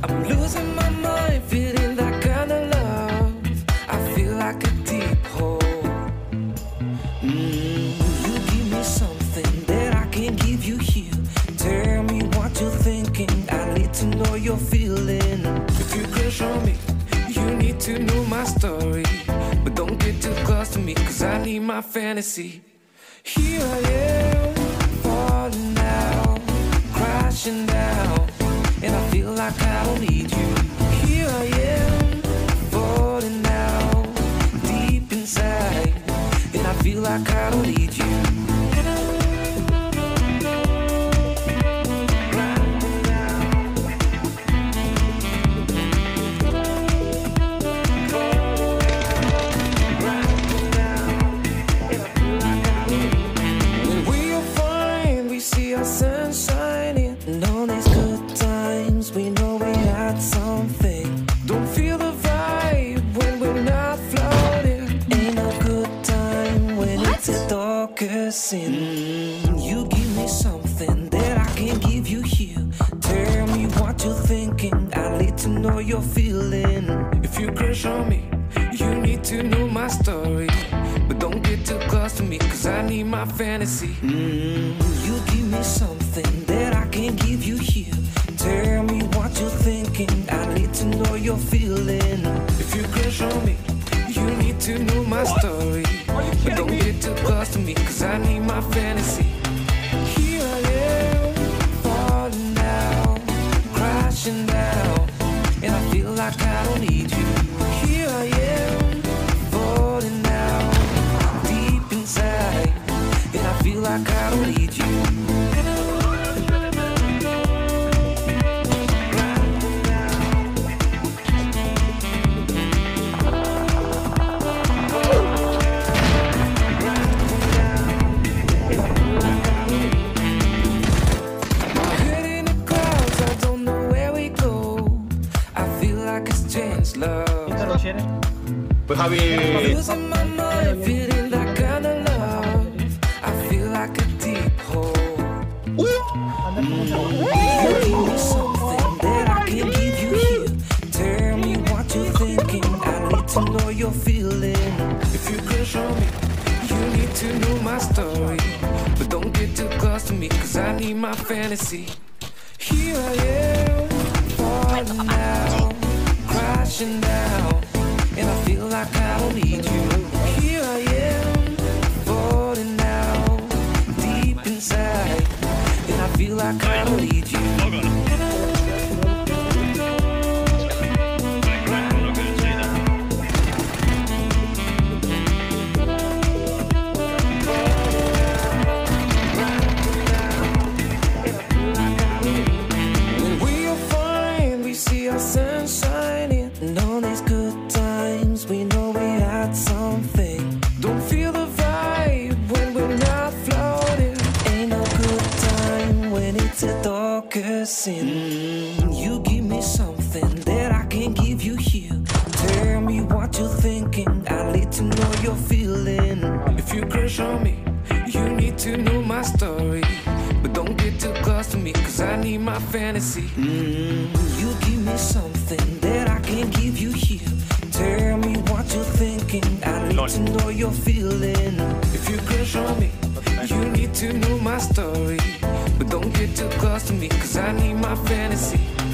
I'm losing my mind, feeling that kind of love. I feel like a deep hole. You give me something that I can't give you here. Tell me what you're thinking, I need to know you're feeling. If you crush on me, you need to know my story. But don't get too close to me, cause I need my fantasy. Here I am, falling down, crashing down, and I feel like I don't need you. Here I am, falling down, deep inside, and I feel like I don't need you. Sun shining, and all these good times, we know we had something. Don't feel the vibe when we're not floating. Ain't no good time when it's the darkest sin. You give me something that I can't give you here. Tell me what you're thinking, I need to know you're feeling. If you crush on me, you need to know my story. But don't get too close to me, cause I need my fantasy. You give me something that I can't give you here. Tell me what you're thinking, I need to know you're feeling. If you crush on me, you need to know my story. But don't get too close to me, cause I need my fantasy. Here I am, falling down, crashing down, and I feel like I don't need you. Here I am, falling down, deep inside, and I feel like I don't need you. Pues Javi. My fantasy. Here I am, falling down, crashing down, and I feel like I don't need you. Here I am, falling down, deep inside, and I feel like I don't need you. Sun shining, and all these good times, we know we had something. Don't feel the vibe when we're not floating. Ain't no good time when it's the darkest sin. You give me something that I can't give you here. Tell me what you're thinking, I need to know you're feeling. If you crush on me, you need to know my story. But don't get too close to me, cause I need my fantasy. You give me something that I can't give you here. Tell me what you're thinking, I need to know you're feeling. If you crush on me, you need to know my story. But don't get too close to me, cause I need my fantasy.